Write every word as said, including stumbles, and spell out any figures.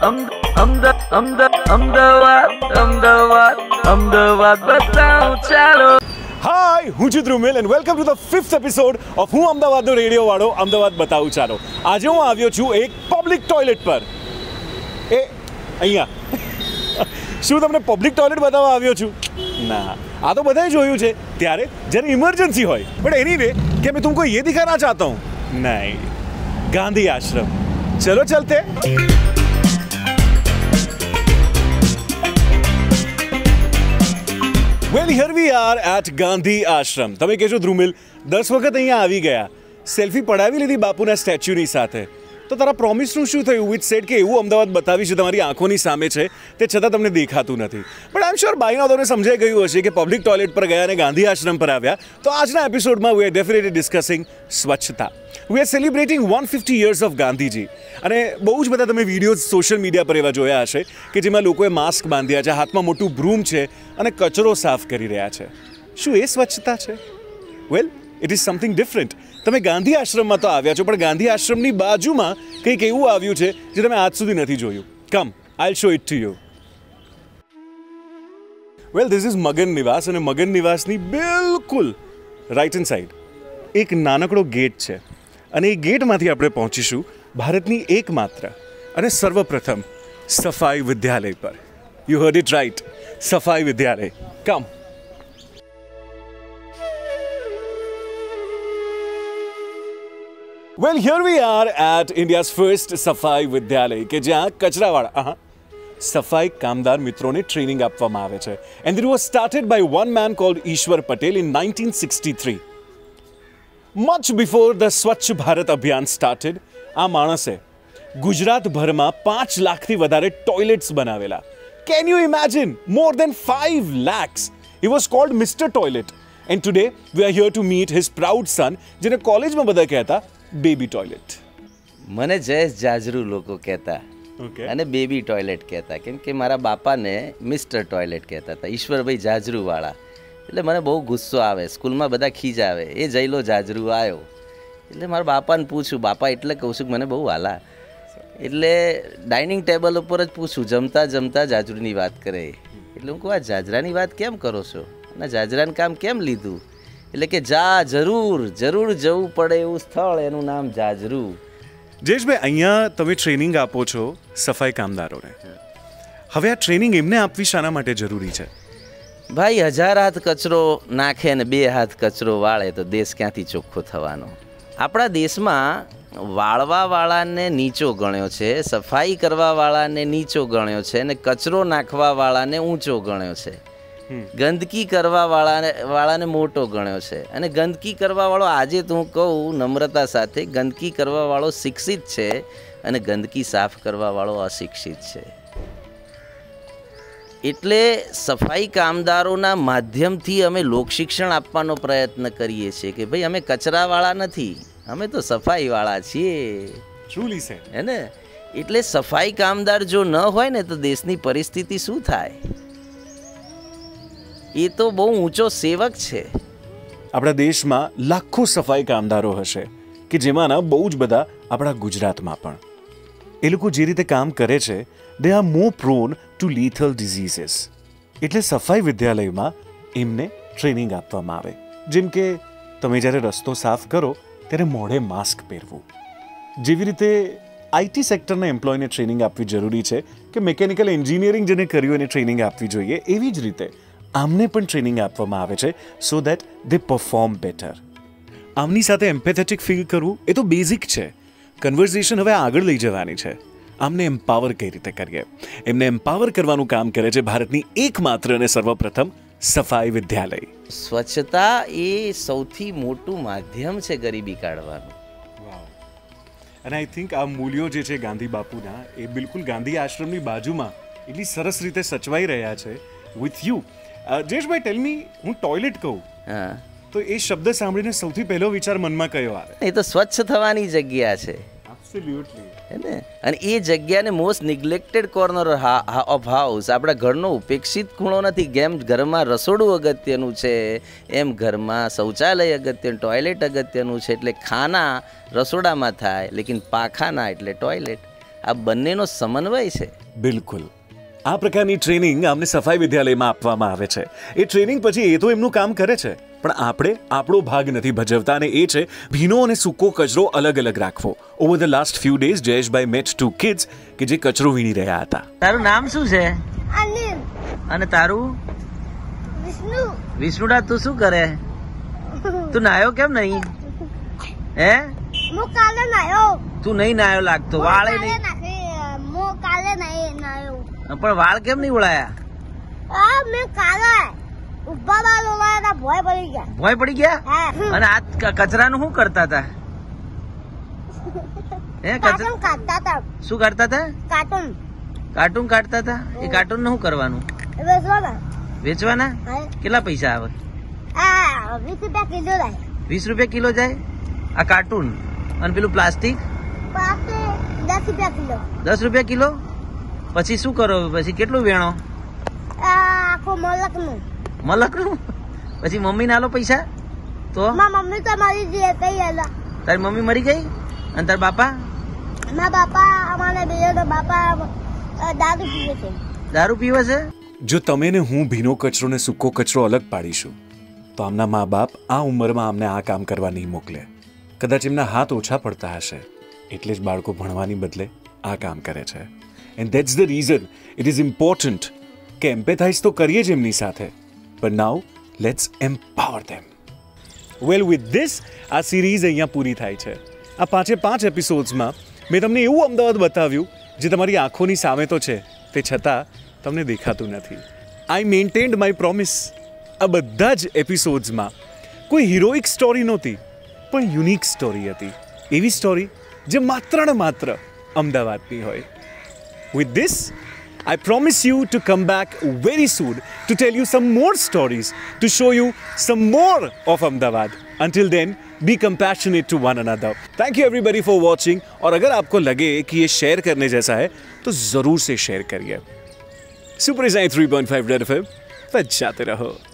અમદાવાદ અમદાવાદ અમદાવાદ બતાઉ ચાલો. હાય, હું છું Dhrumil and welcome to the fifth episode of હું અમદાવાદનો રેડિયો વાળો અમદાવાદ બતાવું ચાલો. આજે હું આવ્યો છું એક પબ્લિક ટોયલેટ પર. એ અહીંયા શું તમને પબ્લિક ટોયલેટ બતાવવા આવ્યો છું? ના, આ તો બધાએ જોયું છે ત્યારે જ્યારે ઇમરજન્સી હોય. બટ એનીવે क्या मैं तुमको ये दिखाना चाहता हूँ? नहीं, गांधी आश्रम. चलो चलते. Well, here we are at Gandhi Ashram. તમે કહેશો ધ્રુમિલ દસ વખત અહીંયા આવી ગયા, સેલ્ફી પડાવી લીધી બાપુના સ્ટેચ્યુની સાથે, તો તારા પ્રોમિસનું શું થયું? વિચ સેડ કે એવું અમદાવાદ બતાવીશું તમારી આંખોની સામે છે, તે છતાં તમને દેખાતું નથી. But I am sure by now તમને સમજાઈ ગયું હશે કે પબ્લિક ટોયલેટ પર ગયા અને ગાંધી આશ્રમ પર આવ્યા. તો આજના એપિસોડમાં વી આર ડેફિનેટલી ડિસ્કસિંગ સ્વચ્છતા. We are celebrating one fifty years of Gandhiji. અને બહુ જ બધા તમે વિડીયોઝ સોશિયલ મીડિયા પર એવા જોયા હશે કે જેમાં લોકોએ માસ્ક બાંધ્યા છે, હાથમાં મોટું બ્રૂમ છે અને કચરો સાફ કરી રહ્યા છે. શું એ સ્વચ્છતા છે? Well, it is something different. તમે ગાંધી આશ્રમમાં તો આવ્યા છો, પણ ગાંધી આશ્રમની બાજુમાં કંઈક એવું આવ્યું છે જે તમે આજ સુધી નથી જોયું. Come, I'll show it to you. Well, this is Magan Niwas અને મગન નિવાસની બિલકુલ રાઇટ હેન્ડ સાઈડ એક નાનકડો ગેટ છે અને એ ગેટમાંથી આપણે પહોંચીશું ભારતની એકમાત્ર અને સર્વપ્રથમ સફાઈ વિદ્યાલય પર. યુ હર્ડ ઇટ રાઇટ, સફાઈ વિદ્યાલય. કમ. Well, here we are at India's first સફાઈ વિદ્યાલય કે જ્યાં કચરાવાળા હા સફાઈ કામદાર મિત્રોને ટ્રેનિંગ આપવામાં આવે છે. And it was started by one man called ઈશ્વર Patel in nineteen sixty-three. Much before the સ્વચ્છ ભારત અભિયાન started, આ માણસે ગુજરાતભરમાં પાંચ લાખથી વધારે ટોયલેટ્સ બનાવેલા. Can you imagine? More than five lakhs. He was called mister Toilet. And today we are here to meet his proud son, જેને કોલેજમાં બધા કહેતા બેબી ટોયલેટ. મને જયેશ જાજરૂ લોકો કહેતા અને બેબી ટોયલેટ કહેતા, કેમ કે મારા બાપાને મિસ્ટર ટોયલેટ કહેતા હતા, ઈશ્વરભાઈ જાજરૂવાળા. એટલે મને બહુ ગુસ્સો આવે, સ્કૂલમાં બધા ખીજાવે, એ જઈલો જાજરૂ આવ્યો. એટલે મારા બાપાને પૂછું, બાપા એટલે કહું છું મને બહુ હાલા. એટલે ડાઇનિંગ ટેબલ ઉપર જ પૂછું, જમતા જમતા જાજરૂની વાત કરે. એટલે હું કહું આ જાજરાની વાત કેમ કરો છો અને જાજરાનું કામ કેમ લીધું? એટલે કે જા જરૂર જરૂર જવું પડે એવું સ્થળ, એનું નામ જાજરૂ. જયેશભાઈ, અહીંયા તમે ટ્રેનિંગ આપો છો સફાઈ કામદારોને. હવે આ ટ્રેનિંગ એમને આપવી શાના માટે જરૂરી છે? ભાઈ, હજાર હાથ કચરો નાખે અને બે હાથ કચરો વાળે તો દેશ ક્યાંથી ચોખ્ખો થવાનો? આપણા દેશમાં વાળવાવાળાને નીચો ગણ્યો છે, સફાઈ કરવાવાળાને નીચો ગણ્યો છે અને કચરો નાખવાવાળાને ઊંચો ગણ્યો છે. ગંદકી કરવા વાળાને વાળાને મોટો ગણ્યો છે. અને ગંદકી કરવાવાળો, આજે તો હું કહું નમ્રતા સાથે, ગંદકી કરવાવાળો શિક્ષિત છે અને ગંદકી સાફ કરવાવાળો અશિક્ષિત છે. એટલે સફાઈ કામદારોના માધ્યમથી અમે લોકશિક્ષણ આપવાનો પ્રયત્ન કરીએ છીએ કે ભાઈ અમે કચરાવાળા નથી, અમે તો સફાઈવાળા છીએ. ટ્રુલી છે હે ને? એટલે સફાઈ કામદાર જો ન હોય ને તો દેશની પરિસ્થિતિ શું થાય? એ તો બહુ ઊંચો સેવક છે. આપણા દેશમાં લાખો સફાઈ કામદારો હશે કે જેમાંના બહુ જ બધા આપણા ગુજરાતમાં પણ. એ લોકો જે રીતે કામ કરે છે, they are more prone to lethal diseases. એટલે સફાઈ વિદ્યાલયમાં એમને ટ્રેનિંગ આપવામાં આવે. જેમ કે તમે જ્યારે રસ્તો સાફ કરો ત્યારે મોઢે માસ્ક પહેરવું. જેવી રીતે આઈટી સેક્ટરના એમ્પ્લોયને ટ્રેનિંગ આપવી જરૂરી છે કે મિકેનિકલ એન્જિનિયરિંગ જેને કર્યું એને ટ્રેનિંગ આપવી જોઈએ, એવી જ રીતે આમને પણ ટ્રેનિંગ આપવામાં આવે છે so that they perform better. આમની સાથે એમ્પેથેટિક ફીલ કરવું એ તો બેઝિક છે. કન્વર્ઝેશન હવે આગળ લઈ જવાની છે. આમને એમ્પાવર કઈ રીતે કરીએ, એમને એમ્પાવર કરવાનું કામ કરે છે ભારતની એકમાત્ર અને સર્વપ્રથમ સફાઈ વિદ્યાલય. સ્વચ્છતા એ સૌથી મોટું માધ્યમ છે ગરીબી કાઢવાનું. અને આઈ થિંક આ મૂલ્યો જે છે ગાંધી બાપુના, એ બિલકુલ ગાંધી આશ્રમની બાજુમાં એટલી સરસ રીતે સચવાઈ રહ્યા છે with you. Jayeshbhai, tell me, હું ટોયલેટ કહું તો એ શબ્દ સાંભળીને સૌથી પહેલો વિચાર મનમાં કયો આવે? એ તો સ્વચ્છ થવાની જગ્યા છે. એબ્સોલ્યુટલી. હે ને? અને એ જગ્યાને most neglected corner of house, આપણા ઘરનો ઉપેક્ષિત ખૂણો નથી. જેમ ઘરમાં રસોડું અગત્યનું છે એમ ઘરમાં શૌચાલય અગત્યનું, ટોયલેટ અગત્યનું છે. એટલે ખાના રસોડામાં થાય, લેકિન પાખાના એટલે ટોયલેટ. આ બંનેનો સમન્વય છે. બિલકુલ. આ પ્રકારની ટ્રેનિંગ અમને સફાઈ વિદ્યાલયમાં આપવામાં આવે છે. એ ટ્રેનિંગ પછી એ તો એમનું કામ કરે છે, પણ આપણે આપણો ભાગ નથી ભજવતા, અને એ છે ભીનો અને સૂકો કચરો અલગ અલગ રાખવો. Over the last few days Jayeshbhai met two kids કે જે કચરો વીણી રહ્યા હતા. તારું નામ શું છે? અનિલ. અને તારું? વિષ્ણુ. વિષ્ણુડા, તું શું કરે? તું નાયો કેમ નહીં? હે? હું કાલે નાયો. તું નહીં નાયો લાગતો. વાળે નહીં. હું કાલે નહીં નાયો. પણ વાળ કેમ નહીં વળાયા? આ મેં કાલે ઉભા બાલ ઓલાયા ભોય પડી ગયા. ભોય પડી ગયા? અને આ કચરાનું શું કરતા હતા? હે, કાર્ટૂન કાઢતા હતા. શું કાઢતા હતા? કાર્ટૂન. કાર્ટૂન કાઢતા હતા. એ કાર્ટૂન ને શું કરવાનું? વેચવાના. વેચવાના? કેટલા પૈસા આવે? આ વીસ રૂપિયા કિલો જાય. વીસ રૂપિયા કિલો જાય આ કાર્ટૂન. અને પેલું પ્લાસ્ટિક? પ્લાસ્ટિક દસ રૂપિયા કિલો. દસ રૂપિયા કિલો. પછી શું કરો? પછી કેટલું વેણો? આખો મલક નું. મલક નું? પછી મમ્મી ના લો પૈસા તો? મમ્મી તો મરી ગઈ કઈ. તારી મમ્મી મરી ગઈ? અને તાર બાપા? મારા બાપા અમારા બે બાપા દારૂ પીવે છે. દારૂ પીવે છે? જો તમે ને હું ભીનો કચરો ને સૂકો કચરો અલગ પાડીશું તો આમના મા બાપ આ ઉંમરમાં અમને આ કામ કરવા નહીં મોકલે. કદાચ એમના હાથ ઓછા પડતા હશે, એટલે જ બાળકો ભણવાની બદલે આ કામ કરે છે. And that's the reason it is important કે એમ્પેથાઇઝ તો કરીએ જ એમની સાથે, but now let's empower them. Well, with this આ સિરીઝ અહીંયા પૂરી થાય છે. આ પાંચે પાંચ એપિસોડ્સમાં મેં તમને એવું અમદાવાદ બતાવ્યું જે તમારી આંખોની સામે તો છે, તે છતાં તમને દેખાતું નથી. I maintained my promise. આ બધા જ એપિસોડ્સમાં કોઈ હિરોઇક સ્ટોરી નહોતી, પણ યુનિક સ્ટોરી હતી. એવી સ્ટોરી જે માત્ર ને માત્ર અમદાવાદની હોય. With this I promise you to come back very soon to tell you some more stories, to show you some more of Amdavad. Until then, be compassionate to one another. Thank you everybody for watching. और अगर आपको लगे कि ये share करने जैसा है तो ज़रूर से शेयर करिए. Super nine three point five red F M बजाते रहो.